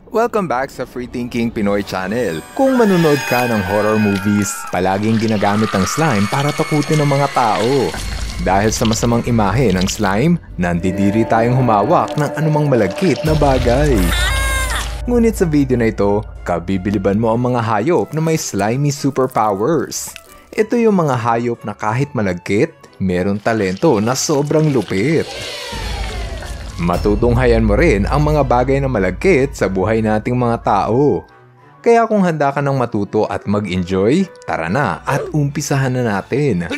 Welcome back sa Free Thinking Pinoy Channel. Kung manunood ka ng horror movies, palaging ginagamit ang slime para takutin ng mga tao. Dahil sa masamang imahe ng slime, nandidiri tayong humawak ng anumang malagkit na bagay. Ngunit sa video na ito, kabibiliban mo ang mga hayop na may slimy superpowers. Ito yung mga hayop na kahit malagkit, meron talento na sobrang lupit. Matutunghayan mo rin ang mga bagay na malagkit sa buhay nating mga tao. Kaya kung handa ka ng matuto at mag-enjoy, tara na at umpisahan na natin.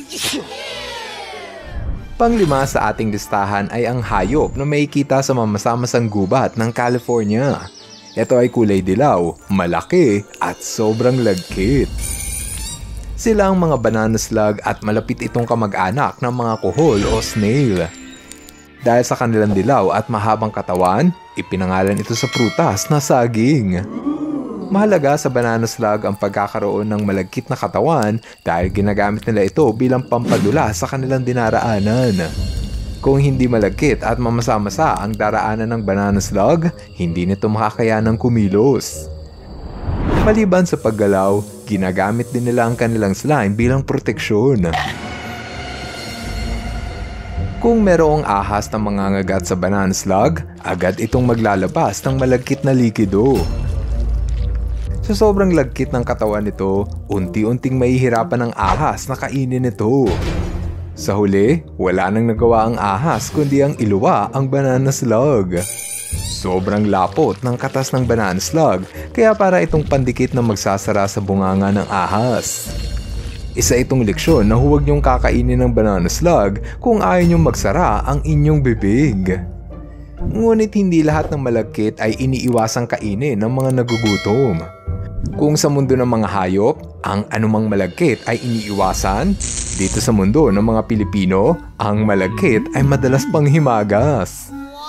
Panglima sa ating listahan ay ang hayop na makikita sa mamasamasang gubat ng California. Ito ay kulay dilaw, malaki at sobrang lagkit. Sila ang mga banana slug at malapit itong kamag-anak ng mga kuhol o snail. Dahil sa kanilang dilaw at mahabang katawan, ipinangalan ito sa prutas na saging. Mahalaga sa banana slug ang pagkakaroon ng malagkit na katawan dahil ginagamit nila ito bilang pampadula sa kanilang dinaraanan. Kung hindi malagkit at mamasa-masa ang daraanan ng banana slug, hindi nito makakayanang kumilos. Maliban sa paggalaw, ginagamit din nila ang kanilang slime bilang proteksyon. Kung merong ahas na mangangagat sa banana slug, agad itong maglalabas ng malagkit na likido. Sa sobrang lagkit ng katawan nito, unti-unting mahihirapan ng ahas na kainin ito. Sa huli, wala nang nagawa ang ahas kundi ang iluwa ang banana slug. Sobrang lapot ng katas ng banana slug, kaya para itong pandikit na magsasara sa bunganga ng ahas. Isa itong leksyon na huwag niyong kakainin ng banana slug kung ayaw niyong magsara ang inyong bibig. Ngunit hindi lahat ng malagkit ay iniiwasang kainin ng mga nagugutom. Kung sa mundo ng mga hayop, ang anumang malagkit ay iniiwasan, dito sa mundo ng mga Pilipino, ang malagkit ay madalas pang himagas.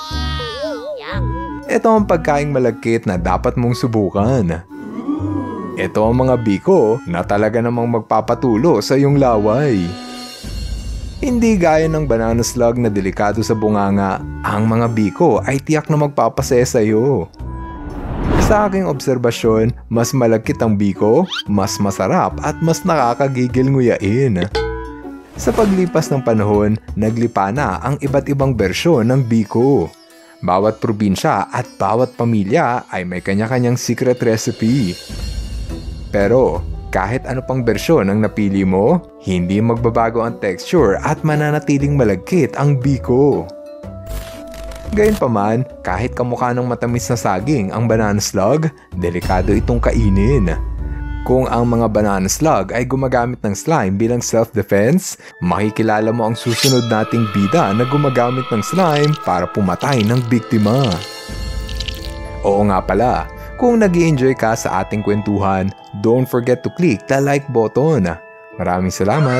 Ito ang pagkaing malagkit na dapat mong subukan. Ito ang mga biko na talaga namang magpapatulo sa iyong laway. Hindi gaya ng banana slug na delikado sa bunganga, ang mga biko ay tiyak na magpapasaya sa iyo. Sa aking obserbasyon, mas malagkit ang biko, mas masarap at mas nakakagigil nguyain. Sa paglipas ng panahon, naglipa na ang iba't ibang bersyon ng biko. Bawat probinsya at bawat pamilya ay may kanya-kanyang secret recipe. Pero kahit ano pang bersyon ang napili mo, hindi magbabago ang texture at mananatiling malagkit ang biko. Gayunpaman, kahit kamukha ng matamis na saging ang banana slug, delikado itong kainin. Kung ang mga banana slug ay gumagamit ng slime bilang self-defense, makikilala mo ang susunod nating bida na gumagamit ng slime para pumatay ng biktima. Oo nga pala, kung nag-i-enjoy ka sa ating kwentuhan, don't forget to click the like button. Maraming salamat!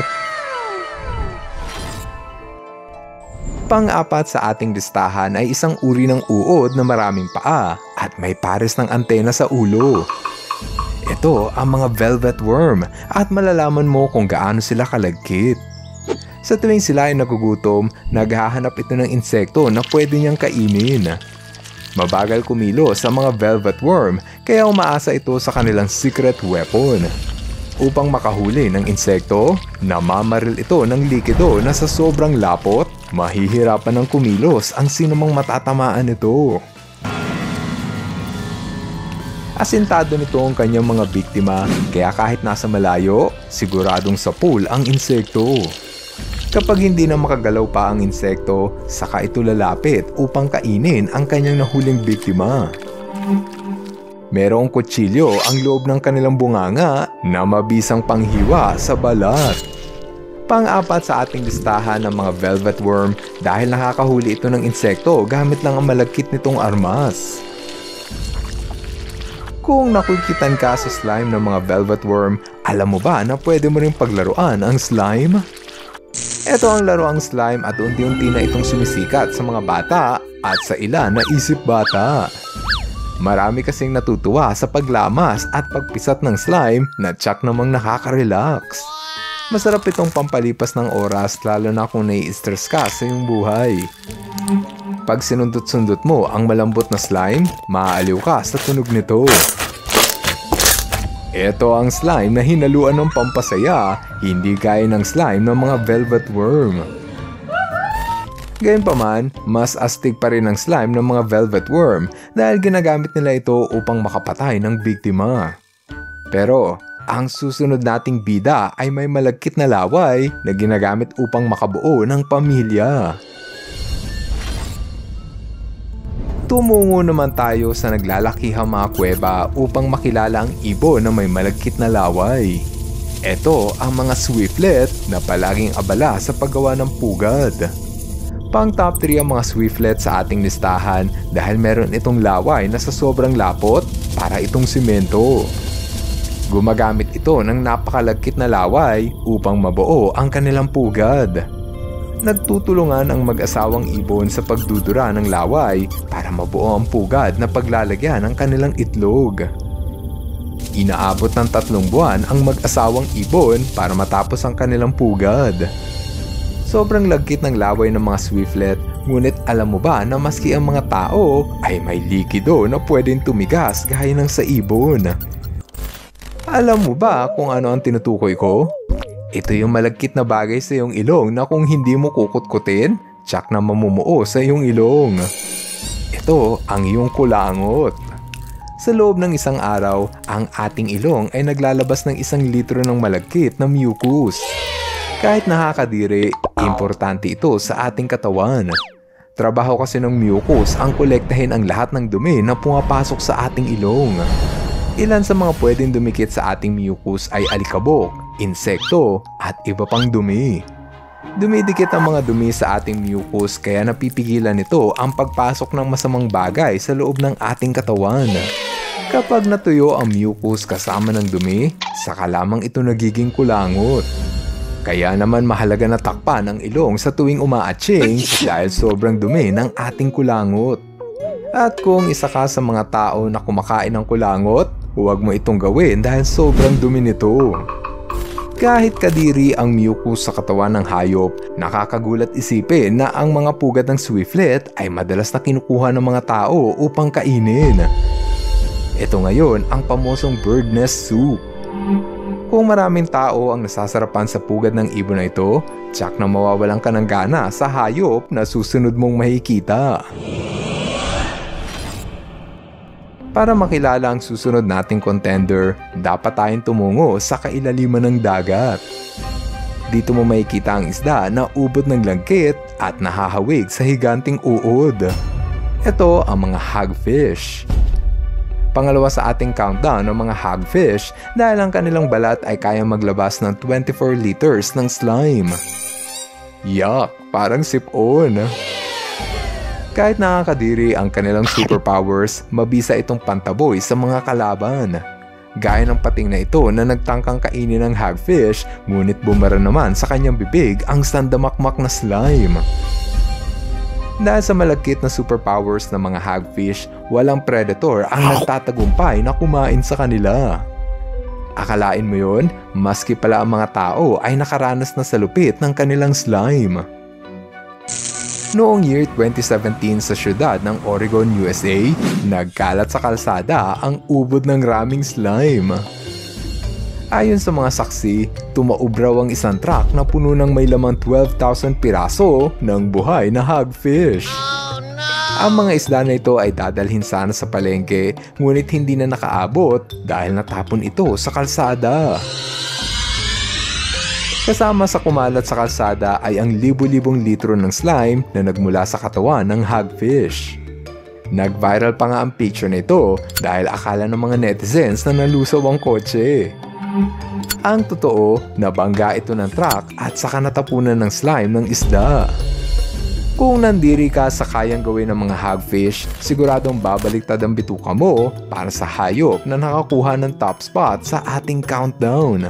Pang-apat sa ating listahan ay isang uri ng uod na maraming paa at may pares ng antena sa ulo. Ito ang mga velvet worm at malalaman mo kung gaano sila kalagkit. Sa tuwing sila ay nagugutom, naghahanap ito ng insekto na pwede niyang kainin. Mabagal kumilos sa mga velvet worm kaya umaasa ito sa kanilang secret weapon. Upang makahuli ng insekto, namamaril ito ng likido na sa sobrang lapot, mahihirapan ng kumilos ang sinumang matatamaan ito. Asintado nito ang kanyang mga biktima kaya kahit nasa malayo, siguradong sa pool ang insekto. Kapag hindi na makagalaw pa ang insekto, saka ito lalapit upang kainin ang kanyang nahuling biktima. Merong kutsilyo ang loob ng kanilang bunganga na mabisang panghiwa sa balat. Pang-apat sa ating listahan ng mga velvet worm dahil nakakahuli ito ng insekto gamit lang ang malagkit nitong armas. Kung nakukitan ka sa slime ng mga velvet worm, alam mo ba na pwede mo rin paglaruan ang slime? Ito ang laruang slime at unti-unti na itong sumisikat sa mga bata at sa ilan na isip bata. Marami kasing natutuwa sa paglamas at pagpisat ng slime na tsak namang nakaka-relax. Masarap itong pampalipas ng oras lalo na kung nai-stress ka sa iyong buhay. Pag sinundot-sundot mo ang malambot na slime, maaaliw ka sa tunog nito. Ito ang slime na hinaluan ng pampasaya, hindi gaya ng slime ng mga velvet worm. Gayunpaman, mas astig pa rin ang slime ng mga velvet worm dahil ginagamit nila ito upang makapatay ng biktima. Pero, ang susunod nating bida ay may malagkit na laway na ginagamit upang makabuo ng pamilya. Tumungo naman tayo sa naglalakihang mga kuweba upang makilala ang ibon na may malagkit na laway. Ito ang mga swiftlet na palaging abala sa paggawa ng pugad. Pang top 3 ang mga swiftlet sa ating listahan dahil meron itong laway na sa sobrang lapot para itong simento. Gumagamit ito ng napakalagkit na laway upang mabuo ang kanilang pugad. Nagtutulungan ang mag-asawang ibon sa pagdudura ng laway para mabuo ang pugad na paglalagyan ng kanilang itlog. Inaabot ng 3 buwan ang mag-asawang ibon para matapos ang kanilang pugad. Sobrang lagkit ng laway ng mga swiftlet, ngunit alam mo ba na maski ang mga tao ay may likido na pwedeng tumigas gaya ng sa ibon? Alam mo ba kung ano ang tinutukoy ko? Ito yung malagkit na bagay sa iyong ilong na kung hindi mo kukutkutin, tsak na mamumuo sa iyong ilong. Ito ang iyong kulangot. Sa loob ng isang araw, ang ating ilong ay naglalabas ng 1 litro ng malagkit na mucus. Kahit nakakadiri, importante ito sa ating katawan. Trabaho kasi ng mucus ang kolektahin ang lahat ng dumi na pumapasok sa ating ilong. Ilan sa mga pwedeng dumikit sa ating mucus ay alikabok, insekto, at iba pang dumi. Dumidikit ang mga dumi sa ating mucus kaya napipigilan nito ang pagpasok ng masamang bagay sa loob ng ating katawan. Kapag natuyo ang mucus kasama ng dumi, saka lamang ito nagiging kulangot. Kaya naman mahalaga na takpan ang ilong sa tuwing umaatching dahil sobrang dumi ng ating kulangot. At kung isa ka sa mga tao na kumakain ng kulangot, huwag mo itong gawin dahil sobrang dumi nito. Kahit kadiri ang mucus sa katawan ng hayop, nakakagulat isipin na ang mga pugad ng swiftlet ay madalas na kinukuha ng mga tao upang kainin. Ito ngayon ang pamosong bird nest soup. Kung maraming tao ang nasasarapan sa pugad ng ibon na ito, tsak na mawawalan ka ng gana sa hayop na susunod mong makikita. Para makilala ang susunod nating contender, dapat tayong tumungo sa kailaliman ng dagat. Dito mo makikita ang isda na ubod ng langkit at nahahawig sa higanting uod. Ito ang mga hagfish. Pangalawa sa ating countdown ng mga hagfish dahil ang kanilang balat ay kayang maglabas ng 24 liters ng slime. Yuck! Parang sipon! Kahit nakakadiri ang kanilang superpowers, mabisa itong pantaboy sa mga kalaban. Gaya ng pating na ito na nagtangkang kainin ng hagfish, ngunit bumara naman sa kanyang bibig ang sandamakmak na slime. Dahil sa malagkit na superpowers ng mga hagfish, walang predator ang nagtatagumpay na kumain sa kanila. Akalain mo yun? Maski pala ang mga tao ay nakaranas na sa lupit ng kanilang slime. Noong year 2017 sa siyudad ng Oregon, USA, nagkalat sa kalsada ang ubod ng raming slime. Ayon sa mga saksi, tumaubraw ang isang truck na puno ng may lamang 12,000 piraso ng buhay na hagfish. Oh, no! Ang mga isda na ito ay dadalhin sana sa palengke, ngunit hindi na nakaabot dahil natapon ito sa kalsada. Kasama sa kumalat sa kalsada ay ang libu-libong litro ng slime na nagmula sa katawan ng hagfish. Nag-viral pa nga ang picture na ito dahil akala ng mga netizens na nalusaw ang kotse. Ang totoo, nabangga ito ng truck at saka natapunan ng slime ng isda. Kung nandiri ka sa kayang gawin ng mga hagfish, siguradong babaliktad ang bituka mo para sa hayop na nakakuha ng top spot sa ating countdown.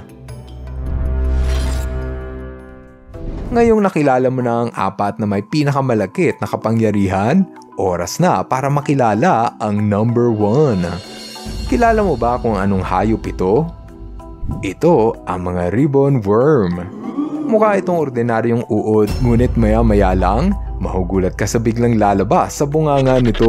Ngayong nakilala mo na ang 4 na may pinakamalakit na kapangyarihan, oras na para makilala ang number 1. Kilala mo ba kung anong hayop ito? Ito ang mga ribbon worm. Mukha itong ordinaryong uod, ngunit maya-maya lang, mahugulat ka sa biglang lalabas sa bunganga nito.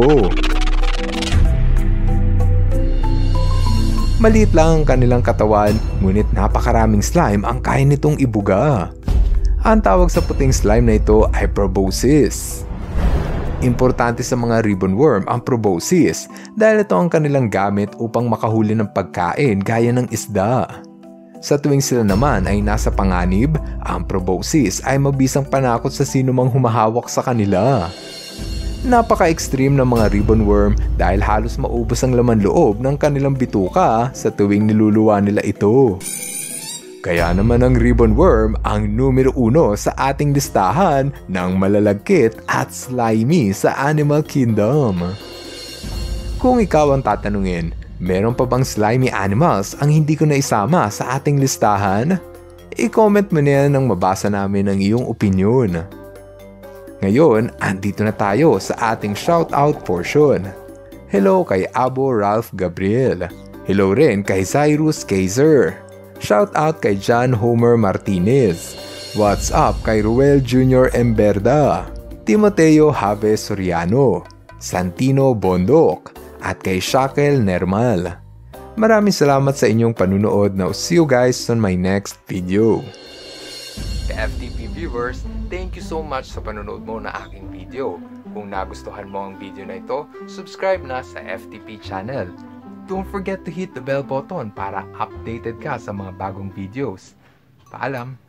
Maliit lang ang kanilang katawan, ngunit napakaraming slime ang kaya nitong ibuga. Ang tawag sa puting slime na ito ay proboscis. Importante sa mga ribbon worm ang proboscis dahil ito ang kanilang gamit upang makahuli ng pagkain gaya ng isda. Sa tuwing sila naman ay nasa panganib, ang proboscis ay mabisang panakot sa sino mang humahawak sa kanila. Napaka-extreme ng mga ribbon worm dahil halos maubos ang laman loob ng kanilang bituka sa tuwing niluluwa nila ito. Kaya naman ang ribbon worm ang numero 1 sa ating listahan ng malalagkit at slimy sa Animal Kingdom. Kung ikaw ang tatanungin, meron pa bang slimy animals ang hindi ko na isama sa ating listahan? I-comment mo na yan nang mabasa namin ang iyong opinyon. Ngayon, andito na tayo sa ating shoutout portion. Hello kay Abo Ralph Gabriel. Hello rin kay Cyrus Kaiser. Shoutout kay John Homer Martinez. What's up kay Ruel Jr. Emberda, Timoteo Have Soriano, Santino Bondok, at kay Shakel Nermal. Maraming salamat sa inyong panunood. Now see you guys on my next video. FTP viewers, thank you so much sa panonood mo na aking video. Kung nagustuhan mo ang video na ito, subscribe na sa FTP channel. Don't forget to hit the bell button para updated ka sa mga bagong videos. Paalam!